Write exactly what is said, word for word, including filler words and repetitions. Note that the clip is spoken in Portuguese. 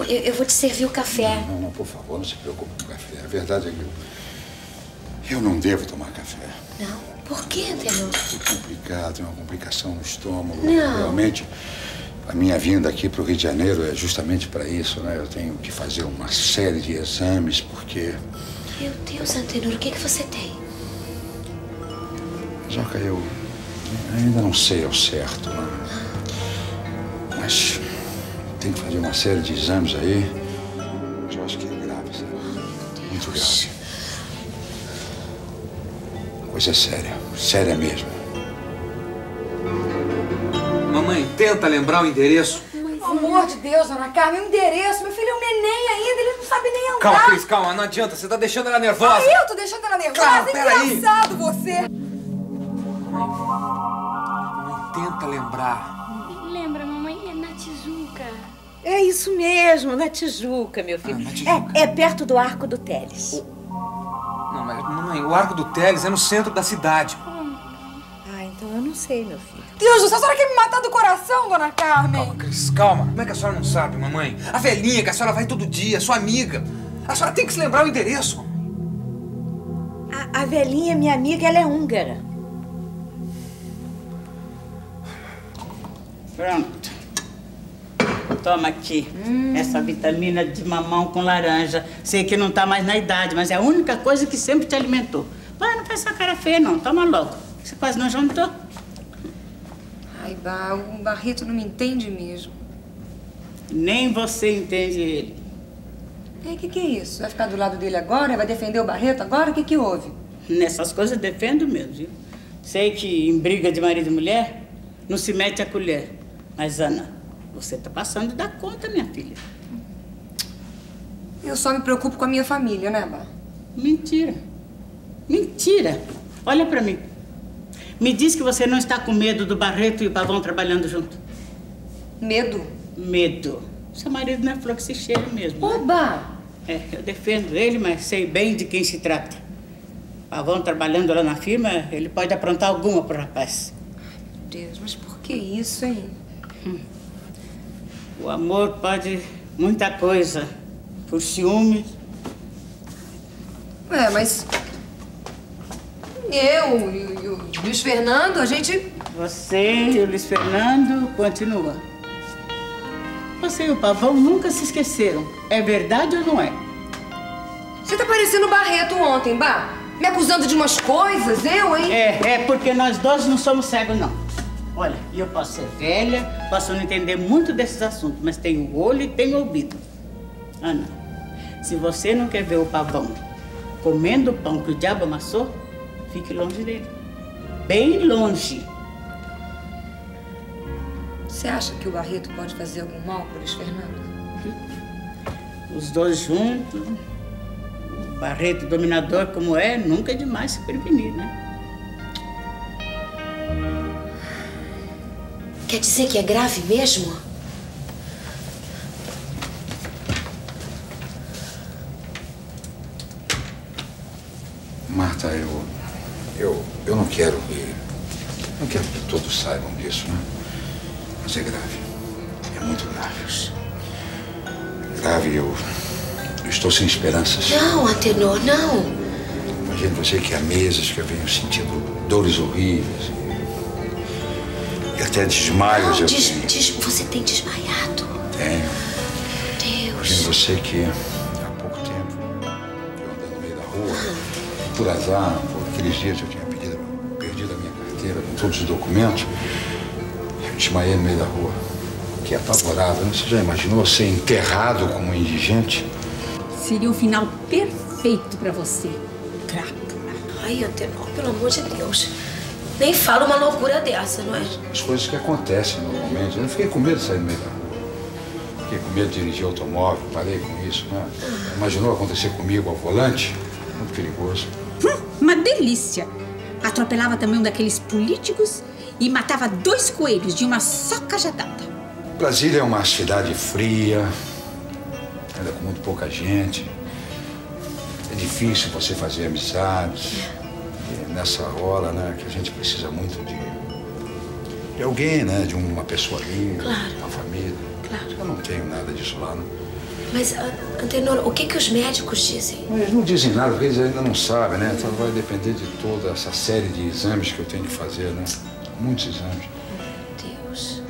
eu, eu vou te servir o café. Não, não, não, por favor, não se preocupe com o café. A verdade é que eu não devo tomar café. Não? Por quê, Antenor? É complicado, tem uma complicação no estômago. Não. Realmente, a minha vinda aqui para o Rio de Janeiro é justamente para isso, né? Eu tenho que fazer uma série de exames, porque... Meu Deus, Antenor, o que, que você tem? Joca, eu ainda não sei ao certo, né? Mas tem que fazer uma série de exames aí. Mas eu acho que é grave, sabe? Muito grave. Coisa séria. Séria mesmo. Mamãe, tenta lembrar o endereço. Pelo amor de Deus, Dona Carmen, o endereço. Meu filho é um neném ainda, ele não sabe nem andar. Calma, Cris, calma, não adianta. Você tá deixando ela nervosa. Ah, eu tô deixando ela nervosa? Calma, peraí. Engraçado você. Mamãe, tenta lembrar. Lembra, mamãe? É na Tijuca. É isso mesmo, na Tijuca, meu filho. Ah, na Tijuca. É, é perto do Arco do Teles. Não, mas, mamãe, o Arco do Teles é no centro da cidade. Ah, então eu não sei, meu filho. Deus do céu, a senhora quer me matar do coração, Dona Carmen? Calma, Cris, calma. Como é que a senhora não sabe, mamãe? A velhinha que a senhora vai todo dia, sua amiga. A senhora tem que se lembrar o endereço. A, a velhinha, minha amiga, ela é húngara. Pronto. Toma aqui, hum. essa vitamina de mamão com laranja. Sei que não tá mais na idade, mas é a única coisa que sempre te alimentou. Pai, não faz essa cara feia, não. Toma logo. Você quase não jantou. Ai, Bá, o Barreto não me entende mesmo. Nem você entende ele. O que, que é isso? Vai ficar do lado dele agora? Vai defender o Barreto agora? O que, que houve? Nessas coisas eu defendo mesmo, viu? Sei que em briga de marido e mulher não se mete a colher. Mas, Ana, você tá passando da conta, minha filha. Eu só me preocupo com a minha família, né, Bá? Mentira. Mentira. Olha pra mim. Me diz que você não está com medo do Barreto e o Pavão trabalhando junto. Medo? Medo. Seu marido não é flor que se cheira mesmo. Oba! Né? É, eu defendo ele, mas sei bem de quem se trata. Pavão trabalhando lá na firma, ele pode aprontar alguma pro rapaz. Ai, meu Deus, mas por que isso, hein? Hum. O amor pode muita coisa. Por ciúme. É, mas... Eu e o Luiz Fernando, a gente... Você e o Luiz Fernando continua. Você e o Pavão nunca se esqueceram. É verdade ou não é? Você tá parecendo o Barreto ontem, Bá. Me acusando de umas coisas, eu, hein? É, é porque nós dois não somos cegos, não. Olha, eu posso ser velha, posso não entender muito desses assuntos, mas tenho olho e tenho ouvido. Ana, se você não quer ver o Pavão comendo o pão que o diabo amassou, fique longe dele. Bem longe. Você acha que o Barreto pode fazer algum mal pro Luiz Fernando? Os dois juntos, o Barreto dominador como é, nunca é demais se prevenir, né? Quer dizer que é grave mesmo? Marta, eu... Eu, eu não quero que... Não quero que todos saibam disso, né? Mas é grave. É muito grave. Grave, eu... Eu estou sem esperanças. Não, Antenor, não. Imagine você que há meses que eu venho sentindo dores horríveis e, e até desmaios. Não, eu des, tenho. des, você tem desmaiado. Tenho. Deus. Imagine você que há pouco tempo eu andando no meio da rua, por azar, por aqueles dias eu tinha pedido, perdido a minha carteira com todos os documentos, eu desmaiei no meio da rua. Que apavorado, né? Você já imaginou ser enterrado como um indigente? Seria o final perfeito pra você, craca. Ai, Antenor, pelo amor de Deus. Nem fala uma loucura dessa, não é? As coisas que acontecem normalmente. Eu não fiquei com medo de sair no meio da rua. Fiquei com medo de dirigir automóvel, parei com isso, né? Imaginou acontecer comigo ao volante? Muito perigoso. Hum, uma delícia. Atropelava também um daqueles políticos e matava dois coelhos de uma só cajadada. Brasília é uma cidade fria, ainda com muito pouca gente. É difícil você fazer amizades. E nessa hora, né, que a gente precisa muito de, de alguém, né, de uma pessoa amiga, claro. uma família. Claro. Eu não tenho nada disso lá, né? Mas, Antenor, o que que os médicos dizem? Eles não dizem nada, porque eles ainda não sabem, né? Então vai depender de toda essa série de exames que eu tenho que fazer, né? Muitos exames. Meu Deus.